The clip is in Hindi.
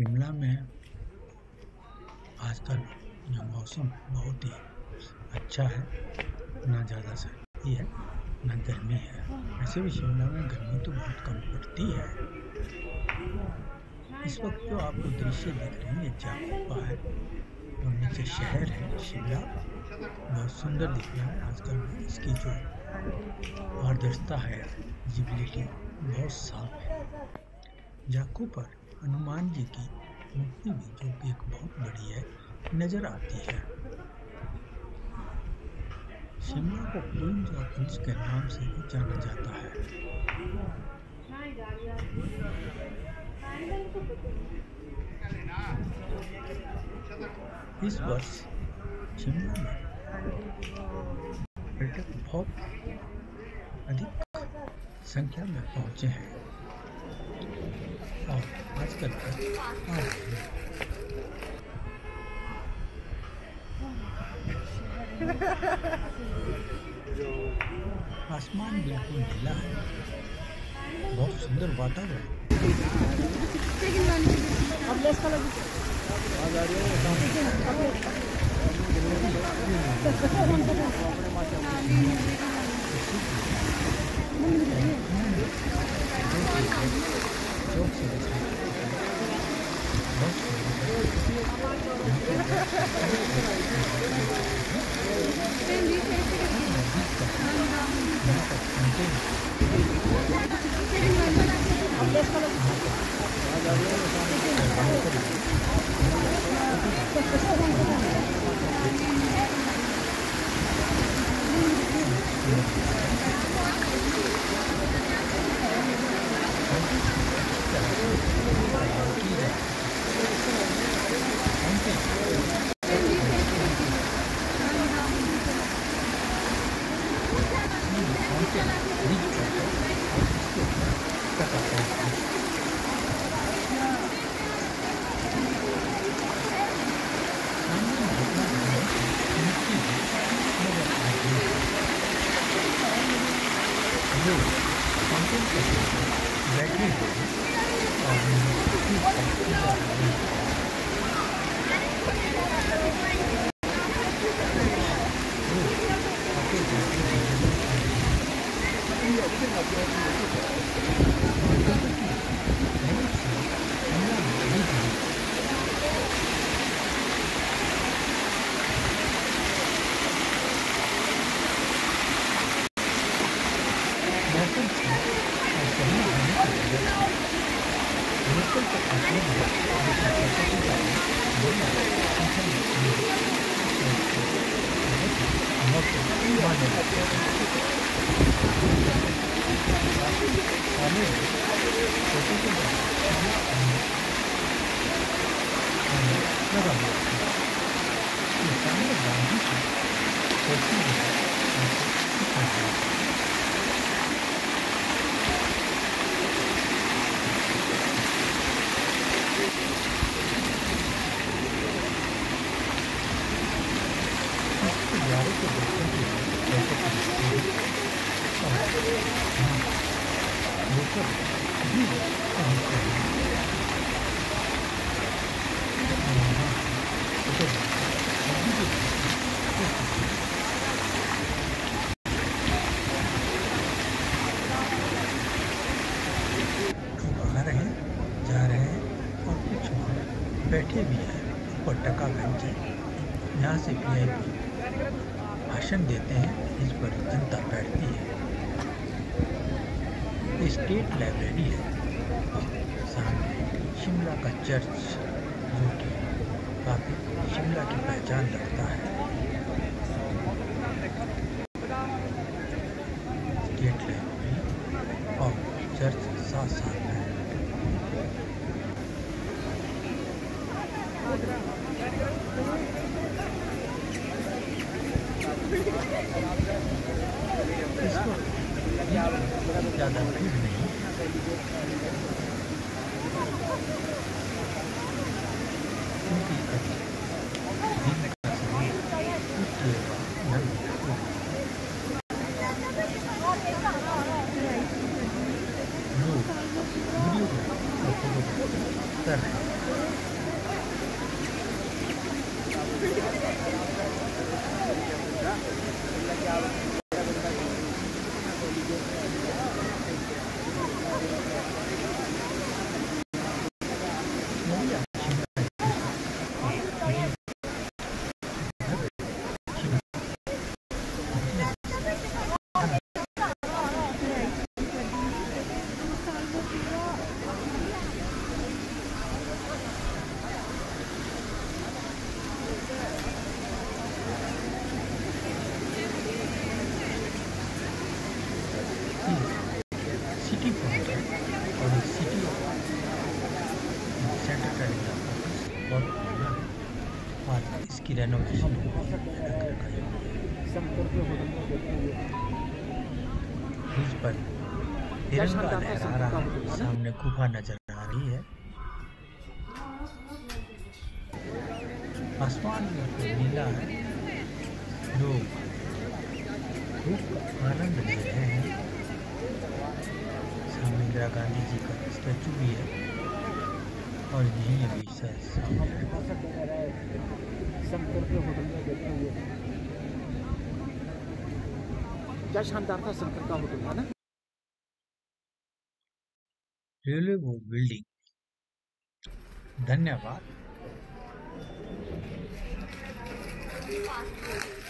शिमला में आजकल यह मौसम बहुत ही अच्छा है, ना ज़्यादा सर्दी है ना गर्मी है। वैसे भी शिमला में गर्मी तो बहुत कम पड़ती है। इस वक्त जो आपको दृश्य दिख रहे हैं ये जाकुपा है और नीचे शहर है शिमला। बहुत सुंदर दिख रहा है। आजकल इसकी जो पारदर्शिता है, विजिबिलिटी बहुत साफ है। जाकू पर हनुमान जी की मूर्ति भी, जो कि एक बहुत बड़ी है, नजर आती है। शिमला को क्वींस ऑफ हिल्स के नाम से भी जाना जाता है। इस वर्ष शिमला में पर्यटक बहुत अधिक संख्या में पहुंचे हैं और आजकल आ रहे हैं। आसमान बिल्कुल नीला है, बहुत सुंदर वातावरण। बैठे भी हैं। ऊपर टका बेंच है, यहाँ से वीआईपी भाषण देते हैं, इस पर जनता बैठती है। स्टेट लाइब्रेरी है सामने। शिमला का चर्च, जो कि काफी शिमला की पहचान रखता है। स्टेट लाइब्रेरी और चर्च साथ साथ है। इस वक्त ज़्यादा भीड़ नहीं, क्योंकि दिन का समय लोग वीडियो कर रहे हैं। इसकी रेनोवेशन हुई है, रंग रखाई हुई है। ब्रिज पर तिरंगा लहरा रहा है, सामने गुफा नजर आ रही है। आसमान बिल्कुल नीला है। लोग धूप का आनंद ले रहे हैं। सामने इंदिरा गांधी जी का स्टैचू भी है और यहीं अभी सामने क्या शानदार था शंकर का होटल, है ना। Railway board building. धन्यवाद।